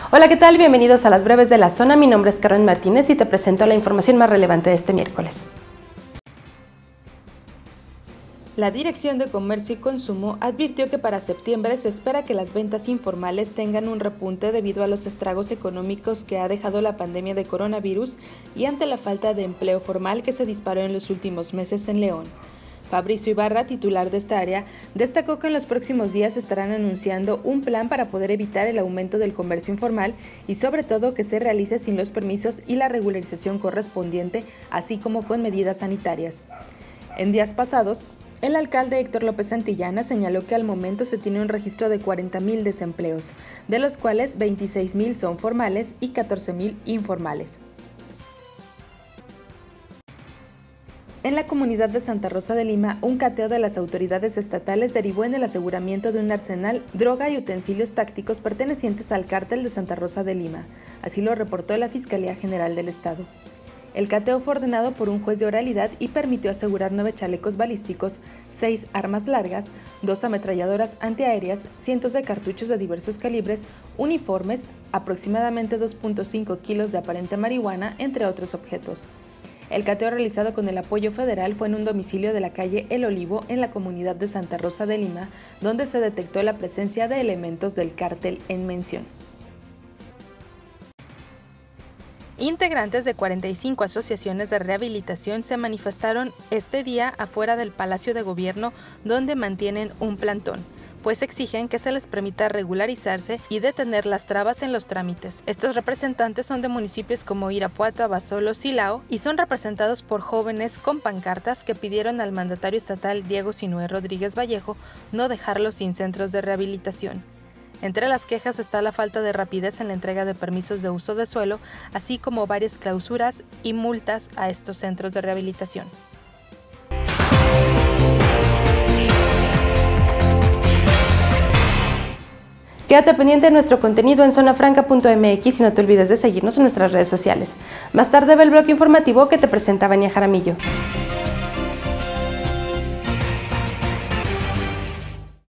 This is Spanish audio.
Hola, ¿qué tal? Bienvenidos a las breves de la zona. Mi nombre es Carmen Martínez y te presento la información más relevante de este miércoles. La Dirección de Comercio y Consumo advirtió que para septiembre se espera que las ventas informales tengan un repunte debido a los estragos económicos que ha dejado la pandemia de coronavirus y ante la falta de empleo formal que se disparó en los últimos meses en León. Fabricio Ibarra, titular de esta área, destacó que en los próximos días estarán anunciando un plan para poder evitar el aumento del comercio informal y sobre todo que se realice sin los permisos y la regularización correspondiente, así como con medidas sanitarias. En días pasados, el alcalde Héctor López Santillana señaló que al momento se tiene un registro de 40,000 desempleos, de los cuales 26,000 son formales y 14,000 informales. En la comunidad de Santa Rosa de Lima, un cateo de las autoridades estatales derivó en el aseguramiento de un arsenal, droga y utensilios tácticos pertenecientes al cártel de Santa Rosa de Lima. Así lo reportó la Fiscalía General del Estado. El cateo fue ordenado por un juez de oralidad y permitió asegurar 9 chalecos balísticos, 6 armas largas, 2 ametralladoras antiaéreas, cientos de cartuchos de diversos calibres, uniformes, aproximadamente 2.5 kilos de aparente marihuana, entre otros objetos. El cateo realizado con el apoyo federal fue en un domicilio de la calle El Olivo en la comunidad de Santa Rosa de Lima, donde se detectó la presencia de elementos del cártel en mención. Integrantes de 45 asociaciones de rehabilitación se manifestaron este día afuera del Palacio de Gobierno, donde mantienen un plantón, pues exigen que se les permita regularizarse y detener las trabas en los trámites. Estos representantes son de municipios como Irapuato, Abasolo, Silao y son representados por jóvenes con pancartas que pidieron al mandatario estatal Diego Sinué Rodríguez Vallejo no dejarlos sin centros de rehabilitación. Entre las quejas está la falta de rapidez en la entrega de permisos de uso de suelo, así como varias clausuras y multas a estos centros de rehabilitación. Quédate pendiente de nuestro contenido en zonafranca.mx y no te olvides de seguirnos en nuestras redes sociales. Más tarde ve el bloque informativo que te presenta Vania Jaramillo.